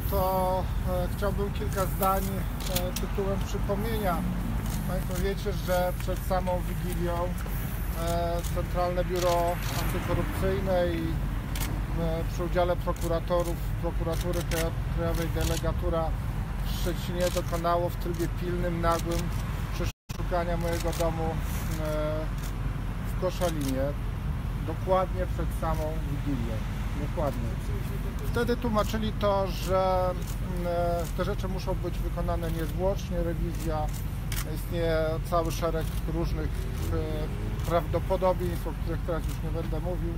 to chciałbym kilka zdań tytułem przypomnienia. Państwo wiecie, że przed samą Wigilią Centralne Biuro Antykorupcyjne i przy udziale prokuratorów Prokuratury Krajowej Delegatura w Szczecinie dokonało w trybie pilnym, nagłym przeszukania mojego domu w Koszalinie, dokładnie przed samą Wigilią. Dokładnie. Wtedy tłumaczyli to, że te rzeczy muszą być wykonane niezwłocznie, rewizja, istnieje cały szereg różnych prawdopodobieństw, o których teraz już nie będę mówił.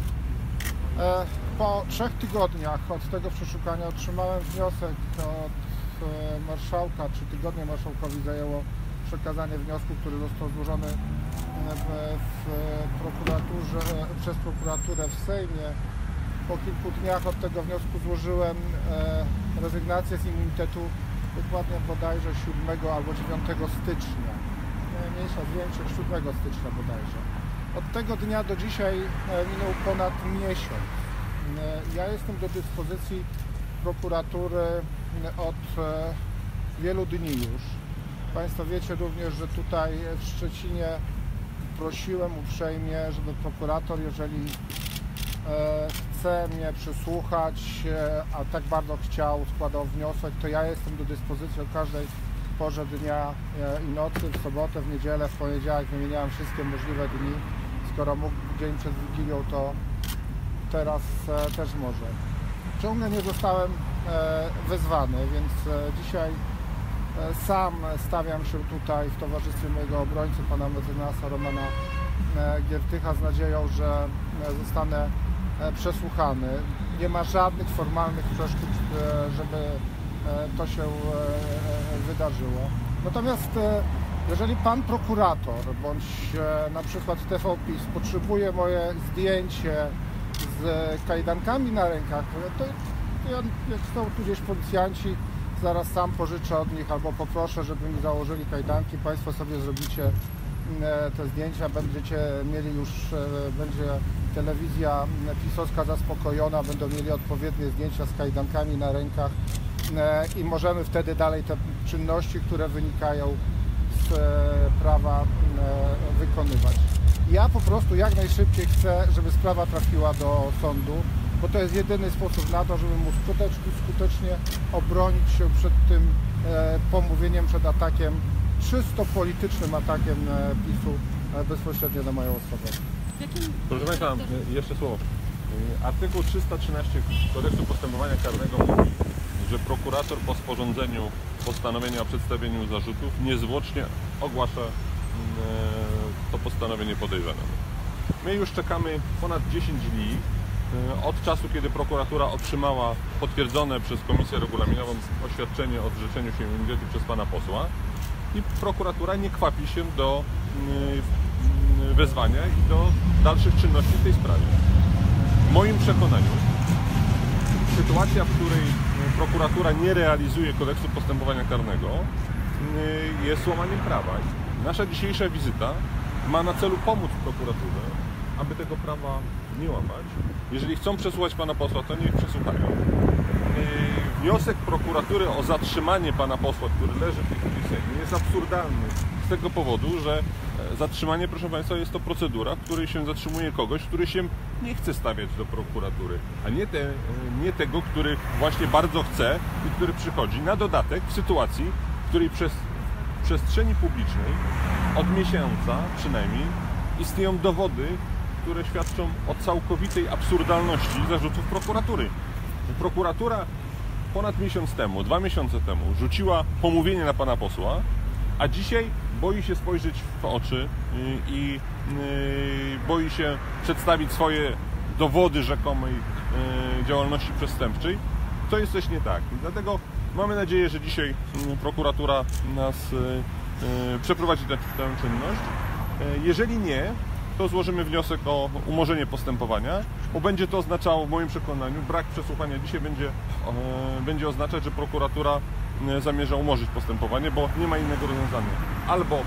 Po 3 tygodniach od tego przeszukania otrzymałem wniosek od marszałka. 3 tygodnie marszałkowi zajęło przekazanie wniosku, który został złożony w prokuraturze, przez prokuraturę w Sejmie. Po kilku dniach od tego wniosku złożyłem rezygnację z immunitetu, dokładnie bodajże 7 albo 9 stycznia. Mniejsza z większych, 7 stycznia bodajże. Od tego dnia do dzisiaj minął ponad miesiąc. Ja jestem do dyspozycji prokuratury od wielu dni już. Państwo wiecie również, że tutaj w Szczecinie prosiłem uprzejmie, żeby prokurator, jeżeli chce mnie przysłuchać, a tak bardzo chciał, składał wniosek, to ja jestem do dyspozycji o każdej porze dnia i nocy, w sobotę, w niedzielę, w poniedziałek, wymieniałem wszystkie możliwe dni. Skoro mógł dzień przed Wigilią, to teraz też może. Ciągle nie zostałem wezwany, więc dzisiaj sam stawiam się tutaj w towarzystwie mojego obrońcy, pana mecenasa Romana Giertycha, z nadzieją, że zostanę przesłuchany. Nie ma żadnych formalnych przeszkód, żeby to się wydarzyło. Natomiast jeżeli pan prokurator bądź na przykład TV PiS potrzebuje moje zdjęcie z kajdankami na rękach, to ja, jak są tu gdzieś policjanci, zaraz sam pożyczę od nich albo poproszę, żeby mi założyli kajdanki. Państwo sobie zrobicie te zdjęcia, będziecie mieli już, będzie telewizja pisowska zaspokojona, będą mieli odpowiednie zdjęcia z kajdankami na rękach i możemy wtedy dalej te czynności, które wynikają z prawa, wykonywać. Ja po prostu jak najszybciej chcę, żeby sprawa trafiła do sądu, bo to jest jedyny sposób na to, żeby mu skutecznie obronić się przed tym pomówieniem, przed atakiem, czysto politycznym atakiem PiS-u bezpośrednio na moją osobę. Proszę Państwa, jeszcze słowo. Artykuł 313 Kodeksu Postępowania Karnego mówi, że prokurator po sporządzeniu postanowienia o przedstawieniu zarzutów niezwłocznie ogłasza to postanowienie podejrzanemu. My już czekamy ponad 10 dni od czasu, kiedy prokuratura otrzymała potwierdzone przez Komisję Regulaminową oświadczenie o zrzeczeniu się immunitetu przez pana posła i prokuratura nie kwapi się do wezwania i do dalszych czynności w tej sprawie. W moim przekonaniu sytuacja, w której prokuratura nie realizuje Kodeksu Postępowania Karnego, jest łamaniem prawa. Nasza dzisiejsza wizyta ma na celu pomóc prokuraturze, aby tego prawa nie łamać. Jeżeli chcą przesłuchać pana posła, to niech przesłuchają. Wniosek prokuratury o zatrzymanie pana posła, który leży w tej chwili w Sejmie, jest absurdalny z tego powodu, że zatrzymanie, proszę Państwa, jest to procedura, w której się zatrzymuje kogoś, który się nie chce stawiać do prokuratury, a nie tego, który właśnie bardzo chce i który przychodzi. Na dodatek w sytuacji, w której w przestrzeni publicznej od miesiąca przynajmniej istnieją dowody, które świadczą o całkowitej absurdalności zarzutów prokuratury. Prokuratura ponad miesiąc temu, 2 miesiące temu rzuciła pomówienie na pana posła, a dzisiaj boi się spojrzeć w oczy i boi się przedstawić swoje dowody rzekomej działalności przestępczej. To jest coś nie tak. I dlatego mamy nadzieję, że dzisiaj prokuratura nas przeprowadzi tę czynność. Jeżeli nie, to złożymy wniosek o umorzenie postępowania, bo będzie to oznaczało w moim przekonaniu, brak przesłuchania dzisiaj będzie oznaczać, że prokuratura zamierza umorzyć postępowanie, bo nie ma innego rozwiązania. Albo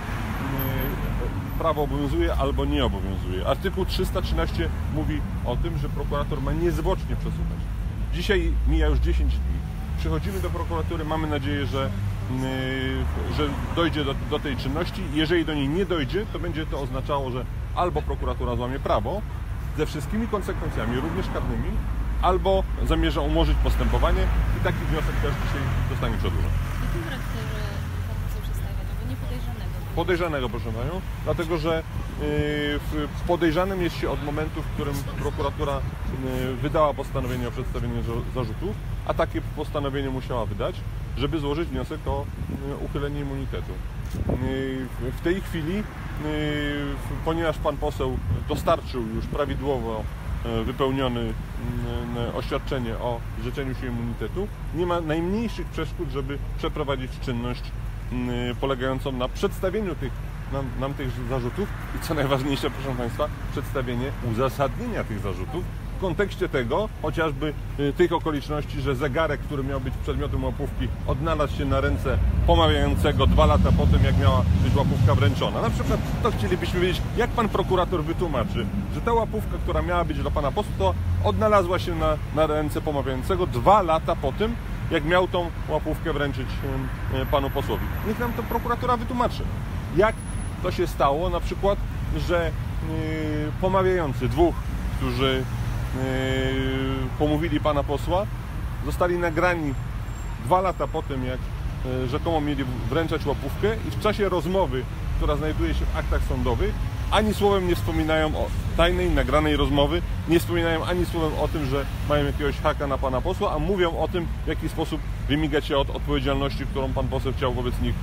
prawo obowiązuje, albo nie obowiązuje. Artykuł 313 mówi o tym, że prokurator ma niezwłocznie przesłuchać. Dzisiaj mija już 10 dni. przychodzimy do prokuratury, mamy nadzieję, że dojdzie do tej czynności. Jeżeli do niej nie dojdzie, to będzie to oznaczało, że albo prokuratura złamie prawo ze wszystkimi konsekwencjami, również karnymi, albo zamierza umorzyć postępowanie i taki wniosek też dzisiaj zostanie przedłużony. Jakim charakterze pan poseł przedstawia? No bo nie podejrzanego. Podejrzanego, proszę panią, dlatego że podejrzanym jest się od momentu, w którym prokuratura wydała postanowienie o przedstawieniu zarzutów, a takie postanowienie musiała wydać, żeby złożyć wniosek o uchylenie immunitetu. W tej chwili, ponieważ pan poseł dostarczył już prawidłowo wypełnione oświadczenie o zrzeczeniu się immunitetu, nie ma najmniejszych przeszkód, żeby przeprowadzić czynność polegającą na przedstawieniu nam tych zarzutów i co najważniejsze, proszę Państwa, przedstawienie uzasadnienia tych zarzutów w kontekście tego, chociażby tych okoliczności, że zegarek, który miał być przedmiotem łapówki, odnalazł się na ręce pomawiającego 2 lata po tym, jak miała być łapówka wręczona. Na przykład to chcielibyśmy wiedzieć, jak pan prokurator wytłumaczy, że ta łapówka, która miała być dla pana posła, to odnalazła się na ręce pomawiającego 2 lata po tym, jak miał tą łapówkę wręczyć panu posłowi. Niech nam to prokuratura wytłumaczy. Jak to się stało, na przykład, że pomawiający dwóch, którzy pomówili pana posła, zostali nagrani 2 lata po tym, jak rzekomo mieli wręczać łapówkę i w czasie rozmowy, która znajduje się w aktach sądowych, ani słowem nie wspominają o tajnej, nagranej rozmowy, nie wspominają ani słowem o tym, że mają jakiegoś haka na pana posła, a mówią o tym, w jaki sposób wymigać się od odpowiedzialności, którą pan poseł chciał wobec nich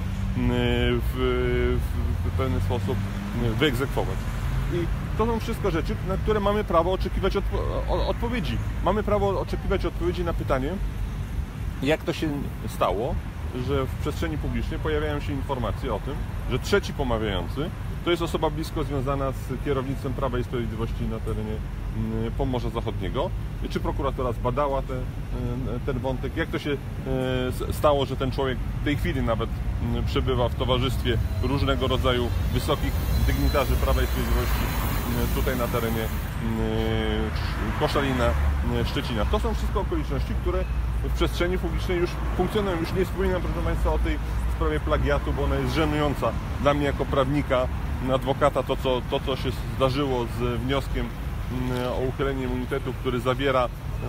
w pewien sposób wyegzekwować. I to są wszystko rzeczy, na które mamy prawo oczekiwać odpowiedzi. Mamy prawo oczekiwać odpowiedzi na pytanie, jak to się stało, że w przestrzeni publicznej pojawiają się informacje o tym, że trzeci pomawiający to jest osoba blisko związana z kierownictwem Prawa i Sprawiedliwości na terenie Pomorza Zachodniego. Czy prokuratura zbadała ten wątek? Jak to się stało, że ten człowiek w tej chwili nawet przebywa w towarzystwie różnego rodzaju wysokich dygnitarzy Prawa i Sprawiedliwości tutaj na terenie Koszalina, Szczecina? To są wszystko okoliczności, które w przestrzeni publicznej już funkcjonują. Już nie wspominam, proszę Państwa, o tej sprawie plagiatu, bo ona jest żenująca dla mnie jako prawnika, adwokata, to co się zdarzyło z wnioskiem o uchylenie immunitetu, który zawiera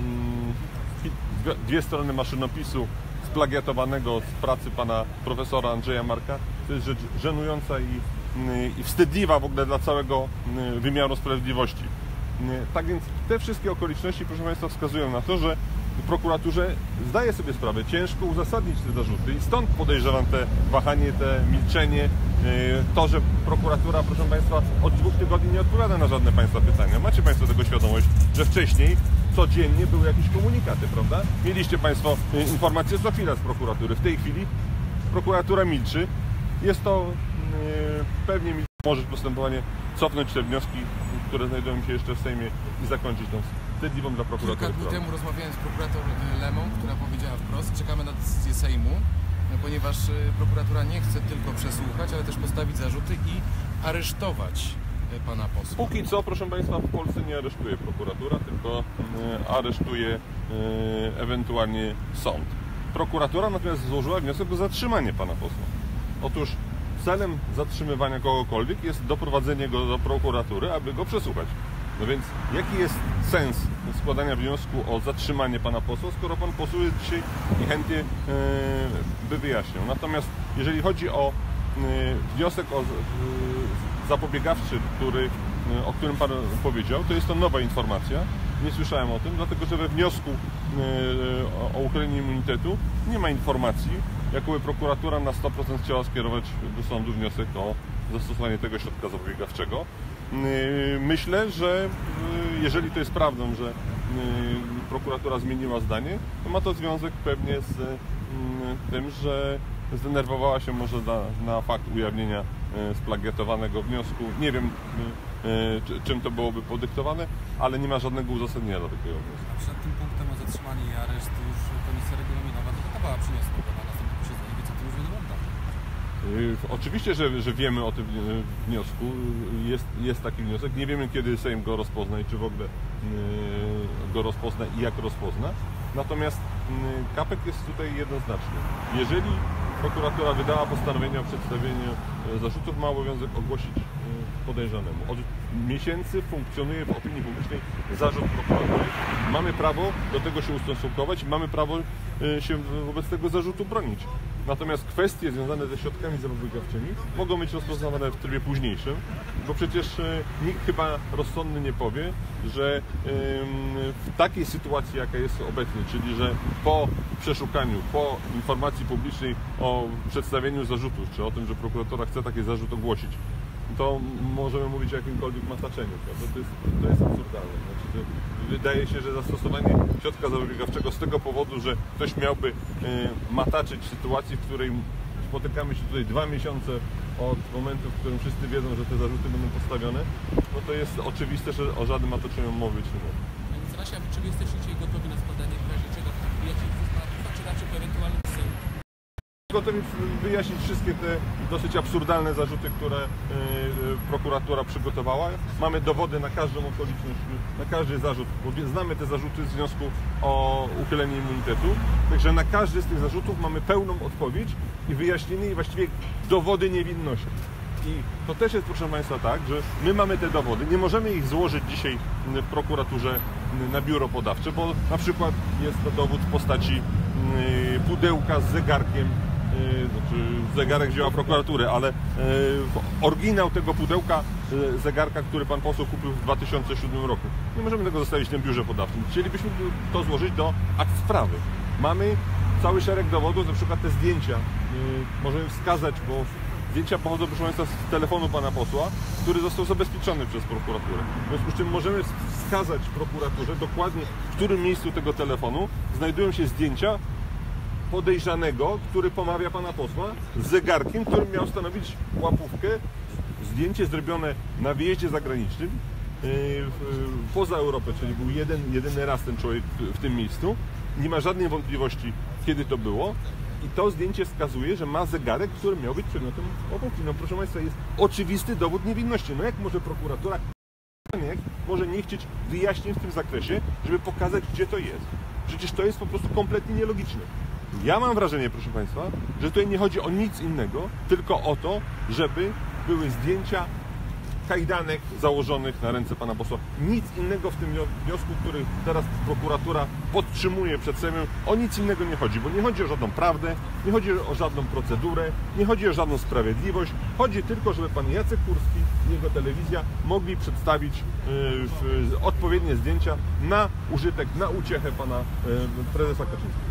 2 strony maszynopisu splagiatowanego z pracy pana profesora Andrzeja Marka. To jest rzecz żenująca i wstydliwa w ogóle dla całego wymiaru sprawiedliwości. Tak więc te wszystkie okoliczności, proszę Państwa, wskazują na to, że prokuraturze zdaje sobie sprawę, ciężko uzasadnić te zarzuty i stąd podejrzewam te wahanie, te milczenie, to, że prokuratura, proszę Państwa, od 2 tygodni nie odpowiada na żadne Państwa pytania. Macie Państwo tego świadomość, że wcześniej codziennie były jakieś komunikaty, prawda? Mieliście Państwo informacje co chwila z prokuratury. W tej chwili prokuratura milczy. Jest to pewnie może postępowanie, cofnąć te wnioski, które znajdują się jeszcze w Sejmie i zakończyć tą wstydliwą dla prokuratury. Kilka dni temu rozmawiałem z prokurator Lemą, która powiedziała wprost, czekamy na decyzję Sejmu, ponieważ prokuratura nie chce tylko przesłuchać, ale też postawić zarzuty i aresztować pana posła. Póki co, proszę Państwa, w Polsce nie aresztuje prokuratura, tylko aresztuje ewentualnie sąd. Prokuratura natomiast złożyła wniosek o zatrzymanie pana posła. Otóż celem zatrzymywania kogokolwiek jest doprowadzenie go do prokuratury, aby go przesłuchać. No więc jaki jest sens składania wniosku o zatrzymanie pana posła, skoro pan poseł jest dzisiaj i chętnie by wyjaśniał. Natomiast jeżeli chodzi o wniosek zapobiegawczy, o którym pan powiedział, to jest to nowa informacja. Nie słyszałem o tym, dlatego że we wniosku o uchylenie immunitetu nie ma informacji, jakoby prokuratura na 100% chciała skierować do sądu wniosek o zastosowanie tego środka zapobiegawczego. Myślę, że jeżeli to jest prawdą, że prokuratura zmieniła zdanie, to ma to związek pewnie z tym, że zdenerwowała się może na fakt ujawnienia splagiatowanego wniosku. Nie wiem, czym to byłoby podyktowane, ale nie ma żadnego uzasadnienia dla takiego wniosku. Przed tym punktem o zatrzymanie i areszt już Komisja Regulaminowa decydowała, przyniosła go na następne posiedzenie, więc o tym już wiadomo. Oczywiście, że wiemy o tym wniosku. Jest taki wniosek. Nie wiemy, kiedy Sejm go rozpozna i czy w ogóle go rozpozna i jak rozpozna. Natomiast Kapek jest tutaj jednoznaczny. Jeżeli prokuratura wydała postanowienie o przedstawieniu zarzutów, ma obowiązek ogłosić podejrzanemu. Od miesięcy funkcjonuje w opinii publicznej zarzut prokuratury. Mamy prawo do tego się ustosunkować i mamy prawo się wobec tego zarzutu bronić. Natomiast kwestie związane ze środkami zapobiegawczymi mogą być rozpoznawane w trybie późniejszym, bo przecież nikt chyba rozsądny nie powie, że w takiej sytuacji, jaka jest obecnie, czyli że po przeszukaniu, po informacji publicznej o przedstawieniu zarzutów, czy o tym, że prokuratura chce taki zarzut ogłosić, to możemy mówić o jakimkolwiek mataczeniu. To jest absurdalne. Znaczy, wydaje się, że zastosowanie środka zapobiegawczego z tego powodu, że ktoś miałby mataczyć sytuacji, w której spotykamy się tutaj 2 miesiące od momentu, w którym wszyscy wiedzą, że te zarzuty będą postawione, no to jest oczywiste, że o żadnym mataczeniu mowy być nie może. Panie Mecenasie, a czy wy jesteście dzisiaj gotowi na składanie w razie czego wyjaśnić czy raczej po ewentualnym sejmie? Gotowi wyjaśnić wszystkie te dosyć absurdalne zarzuty, które prokuratura przygotowała. Mamy dowody na każdą okoliczność, na każdy zarzut, bo znamy te zarzuty w związku o uchylenie immunitetu. Także na każdy z tych zarzutów mamy pełną odpowiedź i wyjaśnienie i właściwie dowody niewinności. I to też jest, proszę Państwa, tak, że my mamy te dowody, nie możemy ich złożyć dzisiaj w prokuraturze na biuro podawcze, bo na przykład jest to dowód w postaci pudełka z zegarkiem. Znaczy zegarek działa prokuratury, ale oryginał tego pudełka zegarka, który pan poseł kupił w 2007 roku. Nie możemy tego zostawić na biurze podawczym. Chcielibyśmy to złożyć do akt sprawy. Mamy cały szereg dowodów, na przykład te zdjęcia. Możemy wskazać, bo zdjęcia pochodzą, proszę Państwa, z telefonu pana posła, który został zabezpieczony przez prokuraturę. W związku z czym możemy wskazać prokuraturze dokładnie, w którym miejscu tego telefonu znajdują się zdjęcia podejrzanego, który pomawia pana posła z zegarkiem, który miał stanowić łapówkę. Zdjęcie zrobione na wyjeździe zagranicznym poza Europę, czyli był jedyny raz ten człowiek w tym miejscu. Nie ma żadnej wątpliwości, kiedy to było. I to zdjęcie wskazuje, że ma zegarek, który miał być przedmiotem łapówki. No proszę Państwa, jest oczywisty dowód niewinności. No jak może prokuratura może nie chcieć wyjaśnień w tym zakresie, żeby pokazać, gdzie to jest? Przecież to jest po prostu kompletnie nielogiczne. Ja mam wrażenie, proszę Państwa, że tutaj nie chodzi o nic innego, tylko o to, żeby były zdjęcia kajdanek założonych na ręce pana posła. Nic innego w tym wniosku, który teraz prokuratura podtrzymuje przed Sejmem, o nic innego nie chodzi, bo nie chodzi o żadną prawdę, nie chodzi o żadną procedurę, nie chodzi o żadną sprawiedliwość. Chodzi tylko, żeby pan Jacek Kurski i jego telewizja mogli przedstawić odpowiednie zdjęcia na użytek, na uciechę pana prezesa Kaczyńskiego.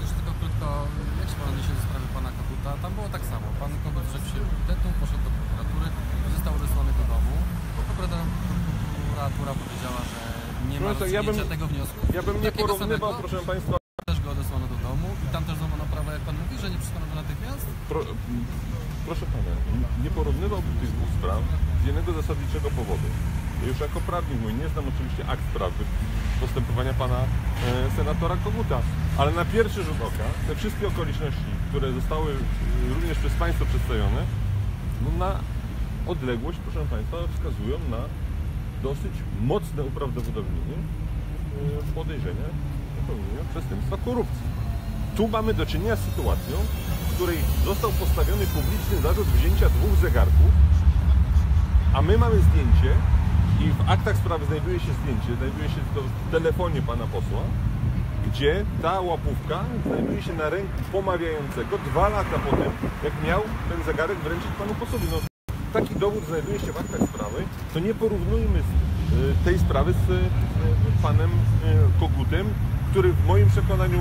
Jak się pan odniesie do sprawy pana Kaputa? Tam było tak samo. Pan Kokut zrzekł się immunitetu, poszedł do prokuratury, został odesłany do domu. Prokuratura powiedziała, że nie ma rozstrzygnięcia tego wniosku. Ja bym nie porównywał, proszę Państwa. Też go odesłano do domu i tam też złamano prawo, jak pan mówi, że nie przystano go natychmiast? Proszę pana, nie porównywałbym tych dwóch spraw z jednego zasadniczego powodu. Już jako prawnik mój nie znam oczywiście akt sprawy postępowania pana senatora Koguta, ale na pierwszy rzut oka te wszystkie okoliczności, które zostały również przez Państwa przedstawione, no na odległość, proszę Państwa, wskazują na dosyć mocne uprawdopodobnienie podejrzenia popełnienia przestępstwa korupcji. Tu mamy do czynienia z sytuacją, w której został postawiony publiczny zarzut wzięcia 2 zegarków, a my mamy zdjęcie i w aktach sprawy znajduje się to w telefonie pana posła, gdzie ta łapówka znajduje się na ręku pomawiającego 2 lata po tym, jak miał ten zegarek wręczyć panu posłowi. No, taki dowód znajduje się w aktach sprawy, to nie porównujmy tej sprawy z panem Kogutem, który w moim przekonaniu,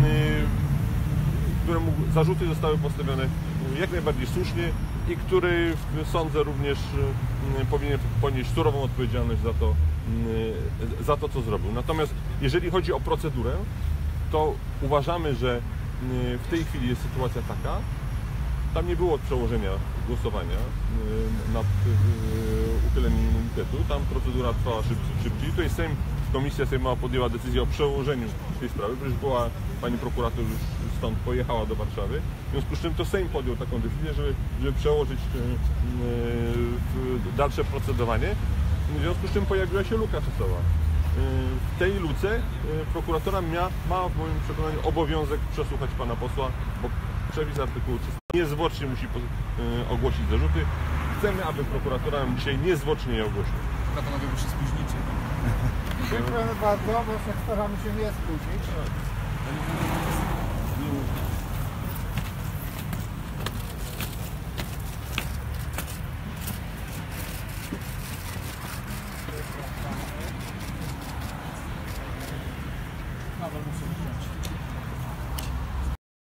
któremu zarzuty zostały postawione jak najbardziej słusznie i który, sądzę, również powinien ponieść surową odpowiedzialność za to, co zrobił. Natomiast jeżeli chodzi o procedurę, to uważamy, że w tej chwili jest sytuacja taka, tam nie było przełożenia głosowania nad uchyleniem immunitetu, tam procedura trwała szybciej. Tutaj komisja sejmowa podjęła decyzję o przełożeniu tej sprawy, przecież była pani prokurator już stąd pojechała do Warszawy, w związku z czym to Sejm podjął taką decyzję, żeby przełożyć dalsze procedowanie, w związku z czym pojawiła się luka czasowa. W tej luce prokuratura ma w moim przekonaniu obowiązek przesłuchać pana posła, bo przepis artykułu 300 niezwłocznie musi ogłosić zarzuty. Chcemy, aby prokuratura nam dzisiaj niezwłocznie je ogłosiła. Chyba panowie, bo się spóźnicie. Dziękujemy bardzo, bo staramy się nie spóźnić.